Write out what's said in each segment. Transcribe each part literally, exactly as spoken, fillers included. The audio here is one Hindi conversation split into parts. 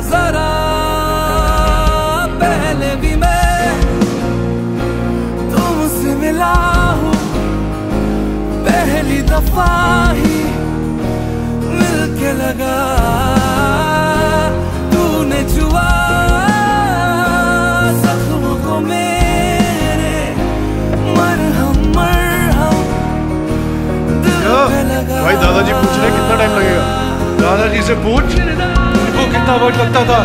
जरा, पहले भी मैं तुमसे मिला हूँ, पहली दफा ही मिलके लगा, तूने छुआ जख्म को मेरे, मरहम मरहम दिल पे लगा। भाई दादाजी पूछ रहे कितना टाइम लगेगा? दादाजी से पूछ उनको कितना वक्त लगता था।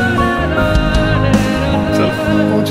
चल पूछ।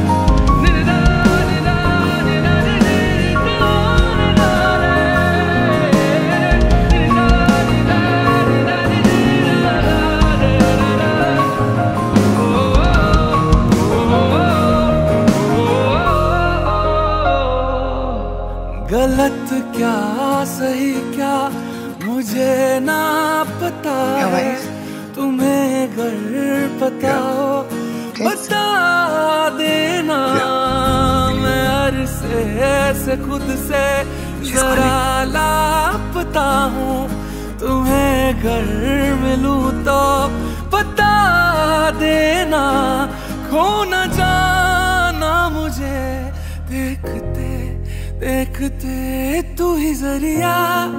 गलत क्या सही क्या मुझे ना पता है, तुम्हें अगर पता हो बता देना। मैं अरसे से खुद से जरा लापता हूँ, तुम्हें अगर मिलूं तो बता देना। खो न जाना मुझे देखते देखते, तू ही जरिया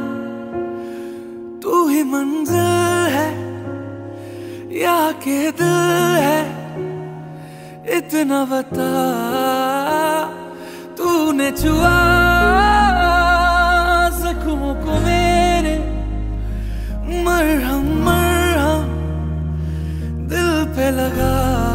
तू ही मंजिल है या के दिल है, इतना बता। तूने छुआ जख्मों को मेरे, मरहम मरहम दिल पे लगा।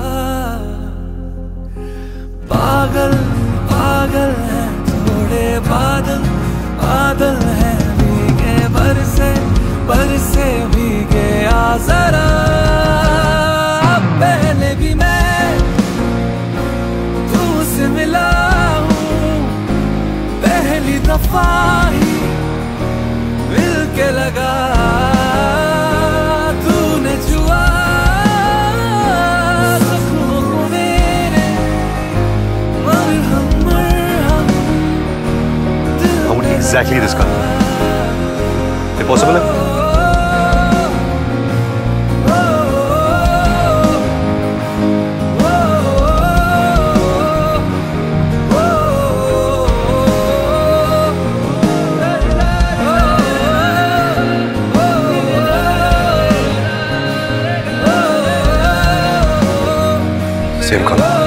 पागल पागल है थोड़े बादल, बादल है भीगे बरसे बरसे भीगे आ जरा, पहले भी मैं तुमसे मिला हूँ, पहली दफा ही मिलके लगा, तूने छुआ जख्मों को मेरे, मरहम मरहम दिल I want exactly this color. Is it possible? Same color.